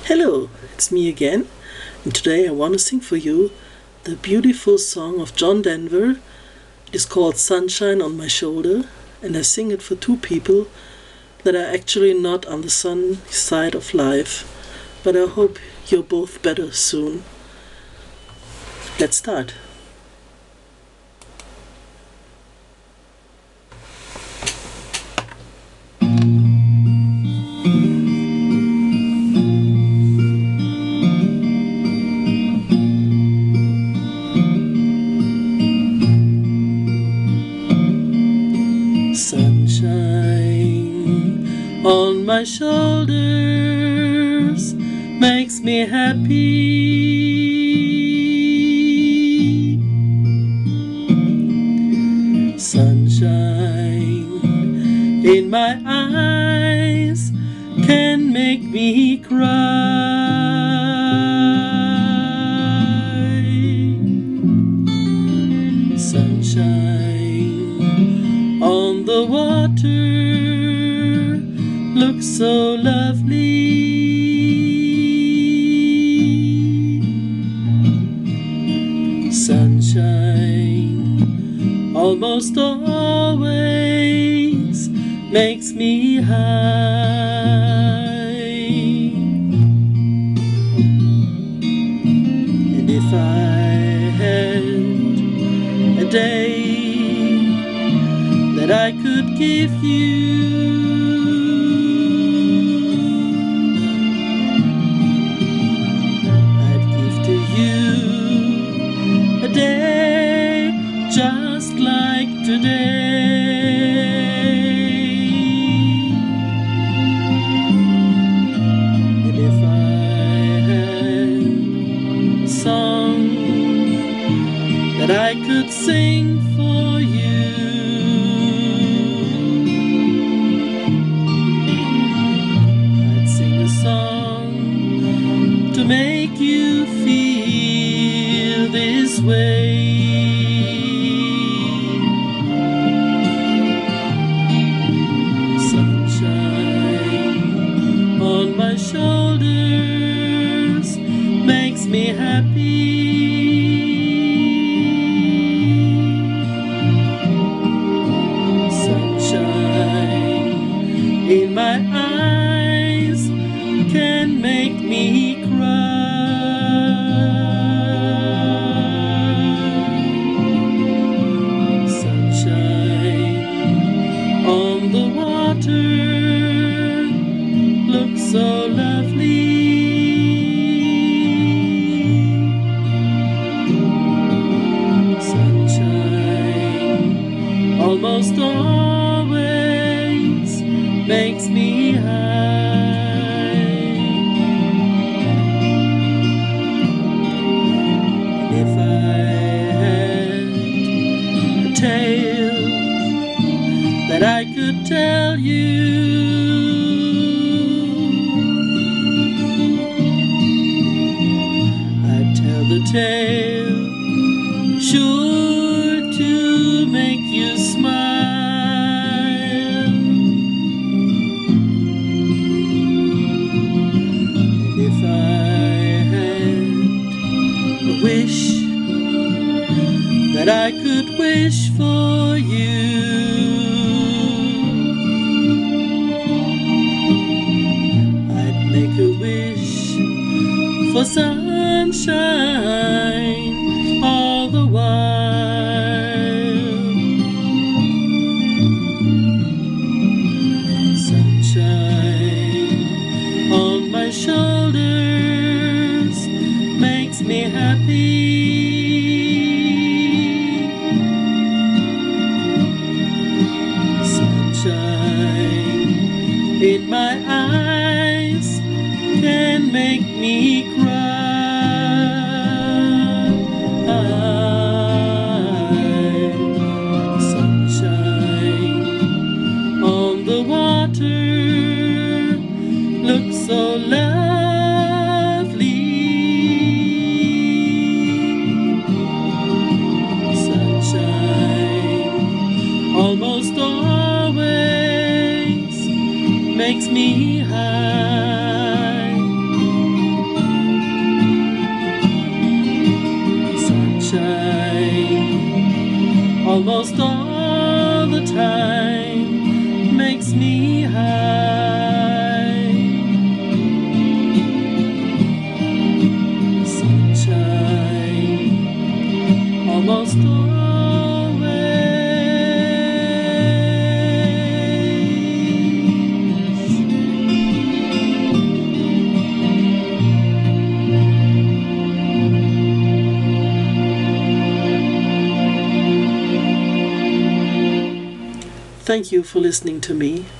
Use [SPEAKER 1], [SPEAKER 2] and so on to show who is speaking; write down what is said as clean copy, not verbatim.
[SPEAKER 1] Hello, it's me again, and today I want to sing for you the beautiful song of John Denver. It is called Sunshine on My Shoulder, and I sing it for two people that are actually not on the sunny side of life, but I hope you're both better soon. Let's start. Sunshine on my shoulders makes me happy. Sunshine in my eyes can make me cry. Sunshine on the water looks so lovely. Sunshine almost always makes me high. And if I had a day that I could give you, I'd give to you a day just like today. And if I had a song that I could sing for you, to make you feel this way. Sunshine on my shoulders makes me happy. Sunshine in my eyes can make me cry. Sunshine on the water looks so lovely. Sunshine almost always makes me high. If I had a tale that I could tell you, I'd tell the tale sure to make you smile. And if I had a wish that I could wish for you, I'd make a wish for sunshine all the while. Sunshine on my shoulders makes me happy. In my eyes can make me cry. Sunshine on the water looks so lovely. Sunshine almost always makes me high. lost always. Thank you for listening to me.